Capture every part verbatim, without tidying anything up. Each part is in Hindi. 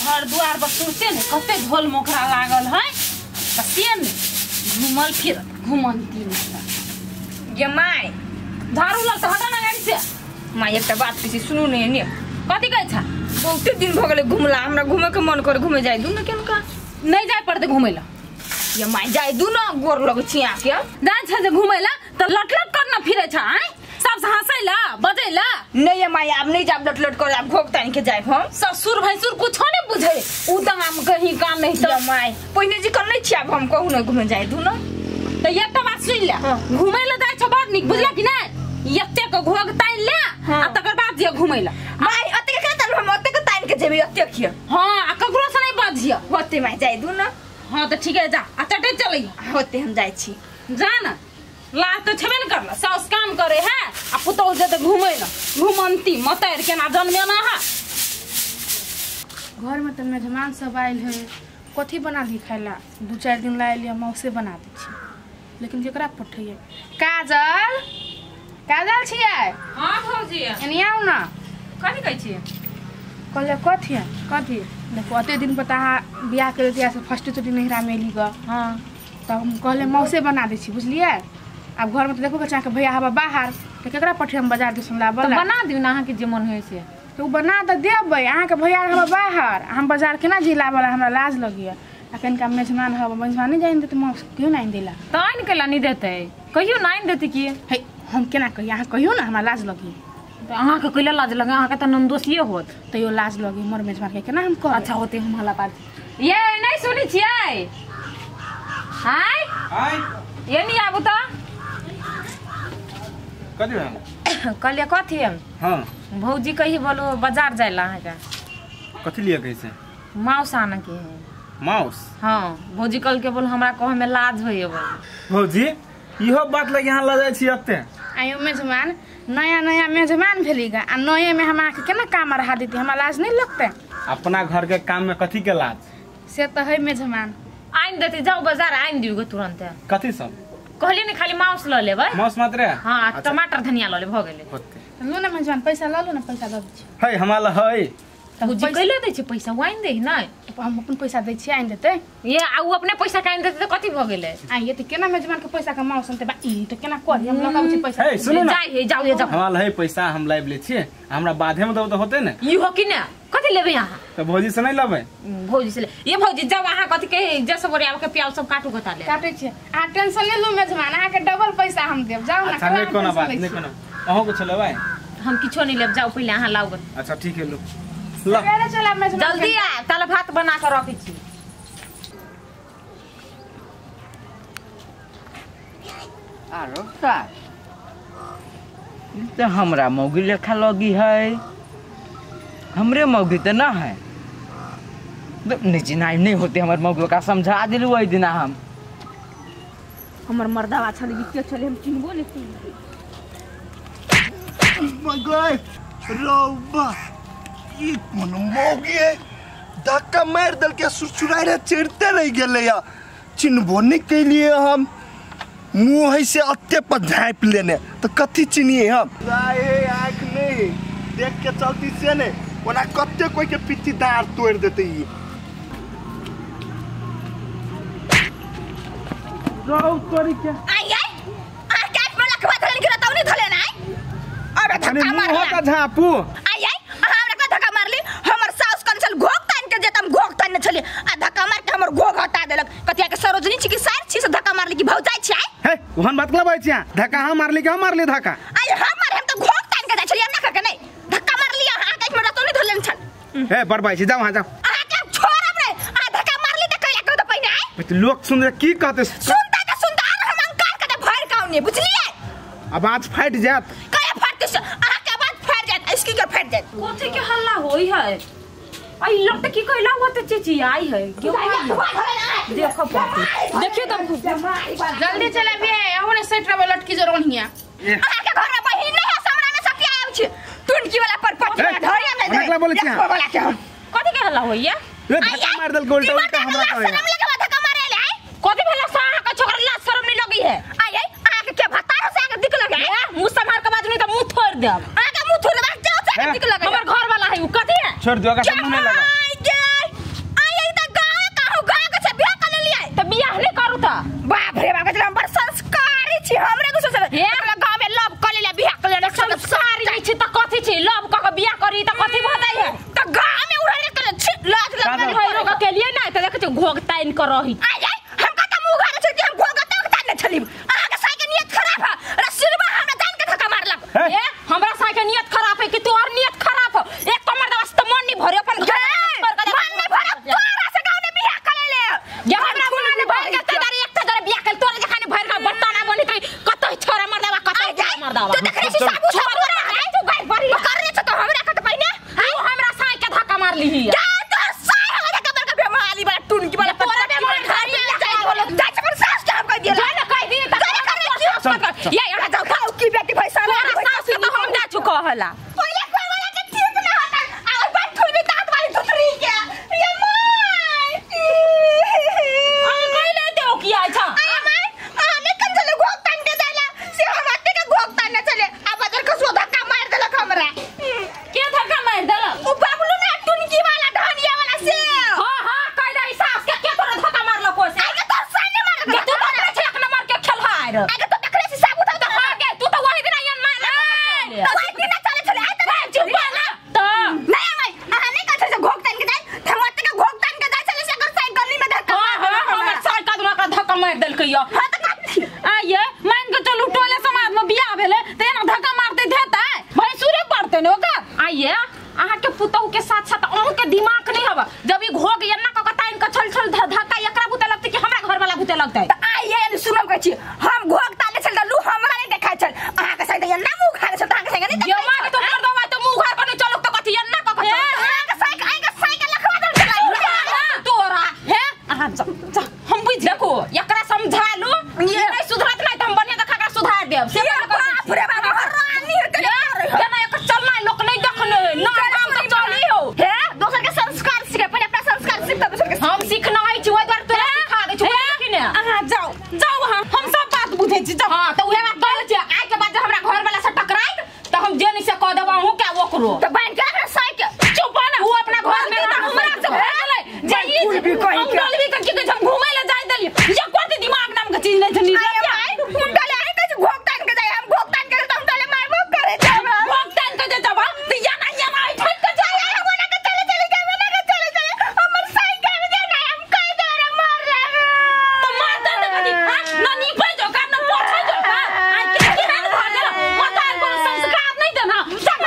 घर दुआर पर सुनते ने कते ढोल मोखरा लागल है तसे ने घुमल फिर घुमंती में ये माय झाड़ू लग तो हटा ना गाड़ी से माय एकटा बात किसी सुनू ने ने कथी कहै छा बहुते दिन भ गेलै घुमला हमरा घुमे के मन करे घुमे जाय दू न केन का नहीं जाय पड़ते घुमै ला ये माय जाय दू न गोर लग छिया के जाय छ जे घुमै ला त लटलट करना फिरे छ हैं सब से हंसैला बजैला नहीं ये माय अब नहीं जाब लटलट कर अब घोक तान के जाय हम ससुर भैसुर कुछ नहीं बुझे उ त हम कहीं काम नहीं तो माय पहिने जी कर नहीं छिया हम कहू न घुमे जाय दू न त एकटा बात सुन ले घुमै ला जाय छ बड़ निक बुझला कि नहीं एते के घोग तान ले आ तकर बाद जे घुमै ला माय अते के तान हम अते के तान के जेबी अते खिया हां आ ककरो से नहीं बाजिया होते माय जाय दू न हां त ठीक है जा आ चटे चलै होते हम जाय छी जा न ला तो छबे न करला सास काम करे है आ पुतौ जे त घुमै ला घुमंती मतर के ना जन्मे ना है घर में त मेहमान सब आइल है कथी बना दी खाइला दू चार दिन ला लिया मौसे बना दी छी लेकिन केकरा पठैया काजल काजल छियै हां भौजी एनी आउ ना कथी कहै छी कहले कथी कथी देखो अते दिन बता बियाह के दिया से फर्स्ट तो दिन नहिरा मेली ग हां त हम कहले मौसे बना दी छी बुझलिए अब घर में तो देखो के चाह के भैया हवा बाहर त केकरा पठै हम बाजार दिस ला तो बना दिउ ना अहाँ के जे मन होय से तो बना त देबै अहाँ के भैया हवा बाहर हम बाजार केना जिला वाला हमरा लाज लगिया अखन का मेहमान हवा मेहमान नहीं जाइन देते मौस क्यों नहीं देला त आइन के ला नहीं देते कहियो नहीं देते की हे हम केना कहिए अहाँ कहियो ना हमरा लाज लगी त अहाँ के कइला लाज लगे अहाँ के त नंदोसिए होत तैयो लाज लगी मोर मेजबान के केना हम कह अच्छा होते हम हला बात ये नहीं सुनी छियै हाय हाय ये नहीं आबू त कथी हम कहलिए कथी हम हां भौजी कही बोलो बाजार जाइला अहाँ के कथी लिया कैसे माउस आने के है माउस हां भौजी कल के बोल हमरा कहे में लाज होय भौजी इहो बात लगे यहाँ ल जाय छी अते आयो मेजमान नया नया मेजमान भेलीगा आ नए में हम आके केना काम रहा देती हमरा लाज नहीं लगते अपना घर के काम में कथी के लाज से त है मेजमान आइन देती जाओ बाजार आइन दिउ तुरंत कथी सब कहली ने खाली माउस ल लेबै माउस मात्र हां टमाटर धनिया ल ले भ गेलै होते लो ना मेजमान पैसा ल लो ना पैसा दे छी है हमारा है भौजी कइले दै छी पैसा वाइन दे नहीं हम अपन पैसा दै छी आइन देते ये आउ अपने पैसा काइन देते त कथी भ गेलै आ ये त केना मेजमान के पैसा कमाओ संते बा ई त केना करी हम लगाउ छी पैसा है सुनो ना जाई हे जाओ ये जाओ हमारा है पैसा हम लाइव ले छी हमरा बाधे में दो तो होते ने ई हो कि ना कथी लेबै अहाँ तो भौजी से नहीं लेबै भौजी से ले ये भौजी जब अहाँ कथी के जैसे बोरे आब के प्याज सब काटू कता ले काटे छी आ टेंशन ले लो मेजमान आ के डबल पैसा हम देब जाओ ना अच्छा नहीं कोनो बात नहीं कोनो अहो को चलो भाई हम किछो नहीं लेब जाओ पहले अहाँ लाओ अच्छा ठीक है लो सवेरे चला मेजमान जल्दी आ ताले भात बना के रखी छी आरो का तो हमरा मौगी लेखा लगी है हमरे मौगी तो ना है नहीं नहीं होते हमारे मौगी का समझा दिलू वही दिना हम हमर मर्दावा छल बिके चले हम चिन्हबो नहीं की मगर रौबा ये कौन मौगी है धक्का मार दल के सुरसुराई रे चिड़ते रह गेले या चिन्हबो नहीं कैलिए हम मुंह है से अत्ते पर झाँप लेने तो कथी चिन्हिए हम राहे आँख नहीं देख के चलती से ने ओना कत्ते कोई के पिट्ठी दार तोड़ देते ये रौ तोरी के आई आई आ काट में लखवा धले के तौनी धले ना अरे धक्का मार मुंह का झापू आई आई हमरा का धक्का मारली हमर सास कंसल घोक तान के जेतम घोक तान छले आ धक्का मार के हमर घोक हटा देलक कतिया के सरोजनी छी की सार छी से धक्का मारली की भौजाई छी आई है ओहन बात लबै छी धक्का हम मारली के हम मारली धक्का आई हम मारे हम तो घोक तान के जाय छली हम ना का नहीं धक्का मारली आ काट में तो नहीं धले छल ए बरबाई छी जाओ वहां जाओ आ के छोड़ब नहीं आ धक्का मारली त कइला के तो पहिने आई लोग सुन की कहते सुनता के सुनता हम अंकार के भर काउने बुझलिए अब आज फाइट जात कया फाटते से आ के बाद फाट जात इसकी के फाट जात कोथे के हल्ला होई है आई लगता की कहला होते चीची आई है क्यों देखो देखियो तुम जल्दी चला बे ओने सेट रे लटकी जरोन हिया आ के घर में बहिन नहीं है सामने में सतिया आउ छी टुनकी वाला पर पटिया धरिया में दे अगला बोले छी बोला के कथी के हल्ला होई है ये धक्का मार दल गोल तो उल्टा हमरा कहे शर्म लगे धक्का मारे ले आई कथी भेला सा का छोकरा ला शर्म नहीं लगी है आई आई आ के के भतारो से आके दिख लगे मुंह संभाल के बात नहीं तो मुंह फोड़ दे आ के मुंह थोड़े बात जाओ से दिख लगे हमर घर वाला है उ कथी है छोड़ दियो का सामने नहीं लगा के घोगताइन कर रही आ जाए हम कहता मुंह घारे छे हम घोगता घोगता न छली आहा के साई के नियत खराब है रसिरबा हमरा जान के धक्का मारलक ए हमरा साई के नियत खराब है कि तोर नियत खराब है एक तो मर्द वास्ते मन नहीं भरे अपन घर मन नहीं भरे तोरा से गांव में बियाह करे ले ये हमरा मन नहीं भरे के तेरी एक जगह बियाह कर तोरे जखाने भर का बर्तन बनी कई कतो छोरा मर्दवा कतो मर्दवा तू देखरे से साबु छोरा है तू गाय बड़ी करने छ तो हमरा कत पहिने तू हमरा साई के धक्का मार ली क्या तोर साई हमरा धक्का मार के बेमाली बड़ा टुनकी वाला तोरा बेमाली खाली जाई बोलो जाई पर सास काम कर दिया जाने कह दी त ये एड़ा जाओ खाओ की बेटी पैसा में सास के तो हम ना चुका हला पहले कोई वाला के ठीक ना होता और बात थोड़ी भी दांत वाली दूसरी क्या ये माय हम कहले ते ओ किया था आ माय आने कन चले घोक तान के जाला से हम आते के घोक तान न चले अब अदर को सो धक्का मार देलक हमरा के धक्का मार देला ओ बाबुलू ना टुनकी वाला धनिया वाला से हां हां कह दे सास के के तोरा धक्का मारलो को से आगे तो सामने मार तू तो करे छे एक नंबर के खेलहार आगे तो देखले से साबुत तो आगे तू तो वही दिन आयन मार तो वही दिन चले चले आते ना चुप ना तो नहीं माय आने का से घोक तान के जाए धमत के घोक तान के जाए चले से अगर साइड गली में धक्का हां हां हमर साल का दुआ का धक्का मार देल कहियो हां तो आ ये मान के चलू टोले समाज में बियाह भेले त एना धक्का मारते देता भाई सुरे पड़ते ने ओकर आ ये आहा के पुतहु के साथ साथ अहू के दिमाग नहीं हवा जब ई घोग एना क कताइन के छल छल धक्का एकरा बुते लगते कि हमरा घर वाला बुते लगते तो आ ये सुनम कहै छी हम घोक ताले चल दलू हमरा नहीं देखाय चल आहा के साइड ये ना मुंह खाने से ताके संगे नहीं ये मां के तो कर दवा तो मुंह घर पर चलो तो कथि एना क कथि आहा के साइड आएगा साइकिल लखवा दल चला तोरा हे आहा जा जा हम बुझ देखो एकरा समझा लो ये नहीं सुधरत नहीं त हम बढ़िया देखा के सुधार देब से बाप रे बाप रानी होते केना एक चलना लोक नहीं देखने ना काम तो चली हो हे दोसर के संस्कार सीखे पहले अपना संस्कार सीख तब दोसर के हम सीखना है छी ओइ द्वार तोरा सिखा दे छी कि ने आहा जाओ जाओ हां हम सब बात बुझे छी हां तो उहे बात कहल छी आइ के बाद हमरा घर वाला से टकराई तो हम जेनी से कह देबा हूं क्या ओकरो तो बहन के अपना साइकिल चुप ना वो अपना घर में हमरा से भर गेलै जाई भी कहि के हम भी कहि के हम घूमे ले जाय देली ये कोते दिमाग नाम के चीज नहीं थनी हम डाले आए कछ घोक तान के जाए हम घोक तान के तो हम डाले मारबो करे जाबा घोक तान के जाबा तो या ना या ना ठक के जाए हम ना के चले चले के ना के चले चले हमर साइकिल में जाना हम कह दे रे मार ले तो मार दे कदी ना नी पे जो का ना पोछे जो का आ के के ना धर दे मतार को संस्कार नहीं देना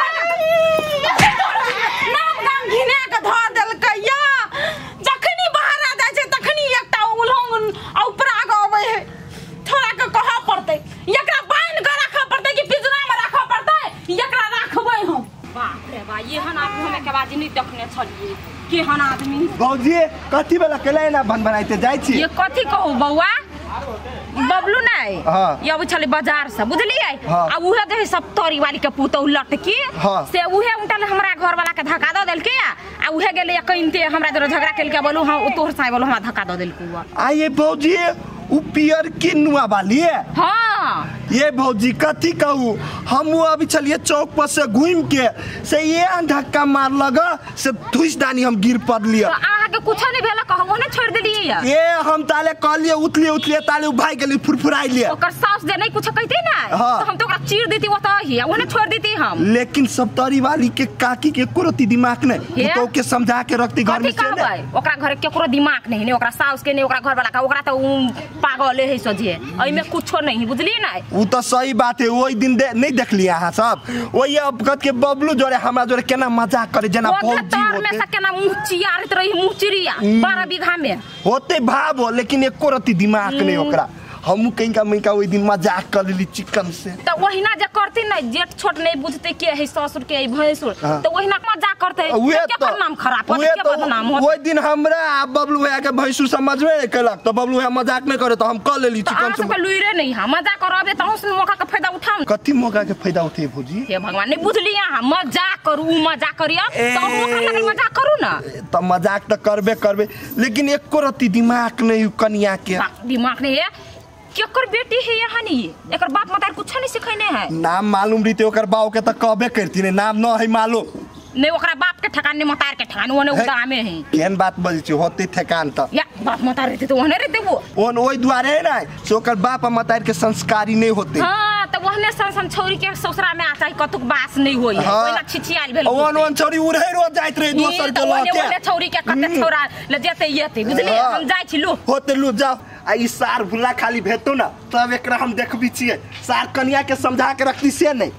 नाम नाम घिना के धर देल कहिया जखनी बाहर आ जाय छै तखनी एकटा उलंग ऊपर आगे आवे है थोड़ा के कहा पड़ते एकरा बांध के रखा पड़ते कि पिंजरा में रखा पड़ते एकरा रखबै हम बाप रे बा ये हन आदमी हमें के बाजी नहीं देखने छलिए के हन आदमी भौजी कथी वाला केला ना बन बनाइते जाय छी ये कथी कहू बौआ बबलू नहीं हाँ। ये अब चले बाजार से बुझलिए हाँ। आ उहे दे सब तोरी वाली के पुतौ लटकी हाँ। से उहे उठल हमरा घर वाला के धक्का द देलके आ उहे गेले कइनते हमरा जरा झगड़ा केल के बोलू हां तोहर साई बोलू हमरा धक्का द देलकू आइए भौजी उ पियर की नुआ वाली है हां ये भौजी कथी कहू हम वो अभी चलिए चौक पर से घूम के से ये धक्का मार लगा से धुस दानी हम गिर पड़लिए तो आहा के कुछ नहीं भेला कहबो ने छोड़ देलिए या ये हम ताले कहलिए उतलिए उतलिए ताले उ भाई गेली फुरफुराई लिए ओकर सास दे नहीं कुछ कहते ना हाँ। तो हम तो ओकरा चीर देती ओता ही ओने छोड़ देती हम लेकिन सब तरी वाली के काकी के कोरती दिमाग नहीं हे? तो के समझा के रखती घर में कथी से कहबै ओकरा घर केकरो दिमाग नहीं ने ओकरा सास के ने ओकरा घर वाला का ओकरा तो उ पागल है सोझे एई में कुछो नहीं बुझलिए ना वो तो सही बात है वही दिन दे, नहीं देख लिया अहाँ सब वही अब कत के बबलू जोरे हमरा जोरे केना मजाक करे जना भौजी तोर में होते से केना मुंह चियारत रही मुंह चिड़िया बारह बीघा में होते भाव लेकिन एको रति दिमाग नहीं ओकरा हम कहीं का मैं का वही दिन मजाक कर ली चिकन से तो वही ना जे करती ना जेठ छोट नहीं बुझते के है ससुर के है भैंसुर हाँ। तो वही ना मजाक करते उहे के पर नाम खराब होते उहे के बदनाम होते वही दिन हमरा आ बबलू भैया के भैंसुर समझ में नहीं केलक तो बबलू भैया मजाक नहीं करे तो हम कर लेली तो चिकन आहा से सब लुइरे नहीं हम मजाक करबे त हम मौका का फायदा उठाऊ कथी मौका के फायदा उठे भौजी हे भगवान नहीं बुझली हम मजाक करू मजाक करिया ए। तो हम ओकरा मजाक करू ना तो मजाक तो करबे करबे लेकिन एको रति दिमाग नहीं कनिया के दिमाग नहीं है केकर बेटी है यहाँ नहीं एकर बाप मतार कुछ नहीं सिखैने है नाम मालूम रही ओकर बाव के तो कहबे करती ने नाम न है मालूम नहीं ओकरा बाप के ठकान ने मतार के ठकान ओने है। उदा में है केहन बात बजे छी होते ठेकान त या बाप मतार रहते तो ओने रहते वो ओन ओई द्वारे है ना से ओकर बाप आ मतार के संस्कारी नहीं होते हां तो त वहने सन सन छौरी के ससुरा में आचा कतुक बास नहीं होई है हाँ। ओइला छिछियाल भेल वन वन छोरी उड़े रो जाइत रहे दोसर के ओने लके ओने छौरी के कते छौरा ले जेते येते बुझलिए हाँ। हम जाय छी लो होते लू जाओ आ ई सार भुल्ला खाली भेटो ना तब एकरा हम देखबी छियै सार कनिया के समझा के रखती से नहीं